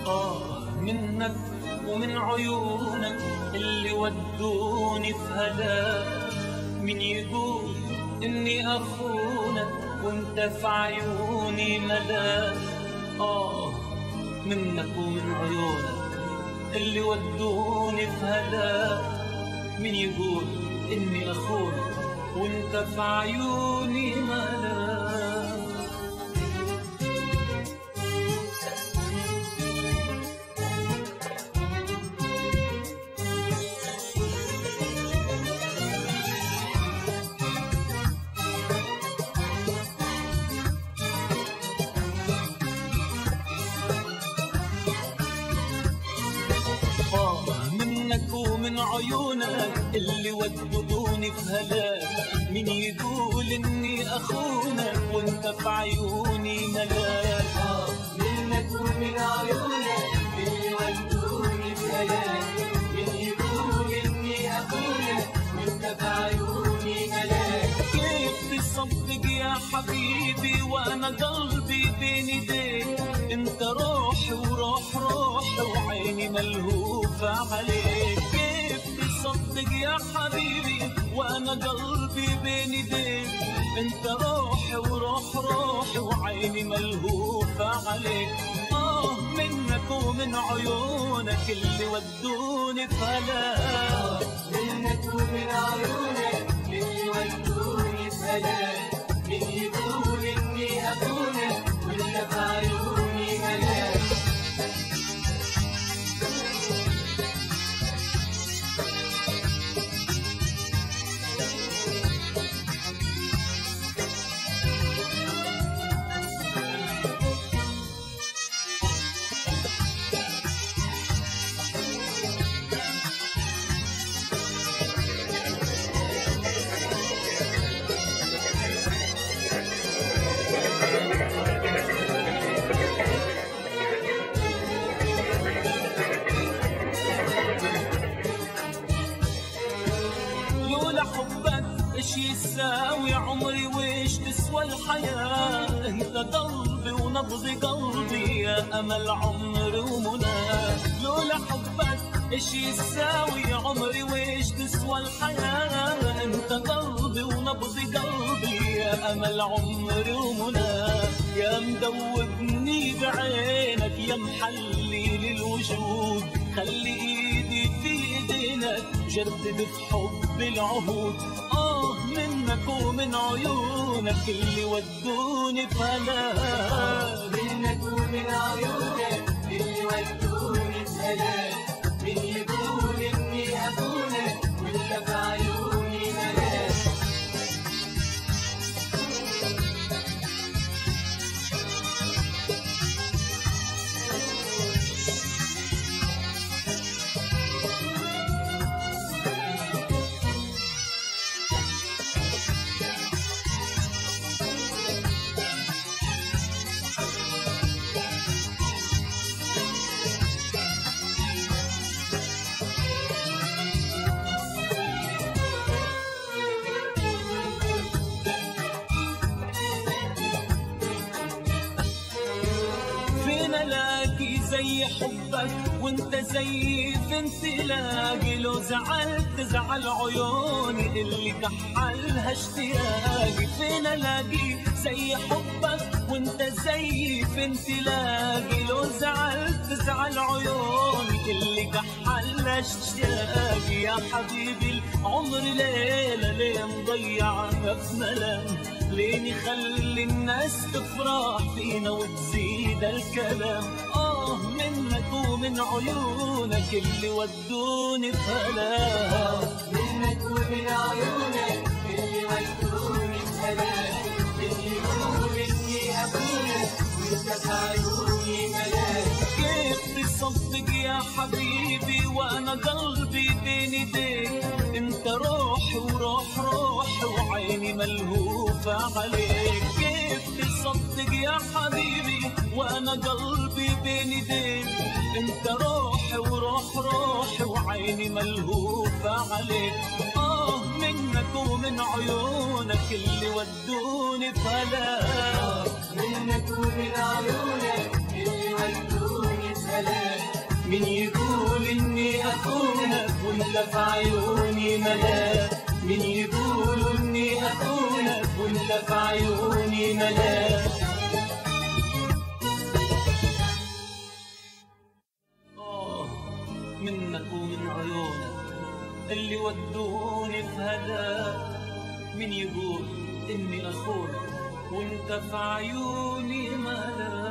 منك ومن عيونك اللي ودوني في هلاك. من يقول إني أخونك وانت في عيوني ملاك. منك ومن عيونك اللي ودوني في هلاك. من يقول إني أخونك وانت في عيوني ملاك. منك ومن عيونك اللي ودوني في هلاك. مين يقول اني اخونك وانت في عيوني ملاك. منك ومن عيونك اللي ودوني في هلاك. مين يقول اني اخونك وانت في عيوني ملاك. كيف تصدق يا حبيبي وانا قلبي بين ايديك. انت روحي وروح روحي وعيني ملهوفة عليك. كيف تصدق يا حبيبي وانا قلبي بين ايديك. انت روحي وروح روحي وعيني ملهوفة عليك. منك ومن عيونك اللي ودوني في هلاك. منك ومن عيونك اللي ودوني في هلاك. مين يقول اني اخونك وانت في عيوني ملاك. لولا حبك ايش يساوي عمري وايش تسوى الحياة. انت قلبي ونبض قلبي يا امل عمري ومنى. لولا حبك ايش يساوي عمري وايش تسوى الحياة. انت قلبي ونبض قلبي يا امل عمري ومنى. يا مدوبني بعينك يا محلي للوجود. خلي ايدي في ايدينك جدد في حب العهود. منك ومن عيونك اللي ودوني في هلاك. منك ومن عيونك اللي ودوني في هلاك. مين يقول اني اخونك وانت في عيوني ملاك. الاقي زي حبك وانت زي فين تلاقي. لو زعلت تزعل عيوني اللي كحلها اشتياقي. فين الاقي زي حبك وانت زي فين تلاقي. لو زعلت تزعل عيوني اللي كحلها اشتياقي. يا حبيبي العمر ليلة ليه مضيعها في ملام. ليه نخلي الناس تفرح فينا وتزيد الكلام. منك ومن عيونك اللي ودوني في هلاك. منك ومن عيونك اللي ودوني في هلاك. اللي يقول اني اخونك وانت في عيوني ملاك. كيف تصدق يا حبيبي وانا قلبي بين ايديك. انت روحي وروح روحي وعيني ملهوفة عليك. كيف تصدق يا حبيبي وانا قلبي بين ايديك. انت روحي وروح روحي وعيني ملهوفة عليك. منك ومن عيونك اللي ودوني في هلاك. منك ومن عيونك اللي ودوني في هلاك. وانت في عيوني ملاك. مين يقولوا اني اخونك وانت في عيوني ملاك. منك ومن عيونك اللي ودوني في هلاك. مين يقول اني اخونك وانت في عيوني ملاك.